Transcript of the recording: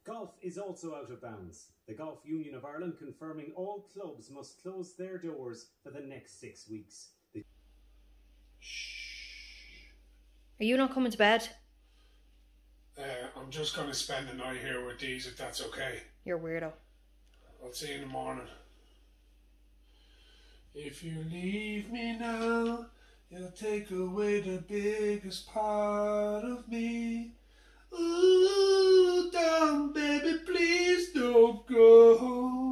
Golf is also out of bounds. The Golf Union of Ireland confirming all clubs must close their doors for the next 6 weeks. Are you not coming to bed? I'm just going to spend the night here with these, if that's okay. You're a weirdo. I'll see you in the morning. If you leave me now, you'll take away the biggest part of me. Ooh, down, baby, please don't go.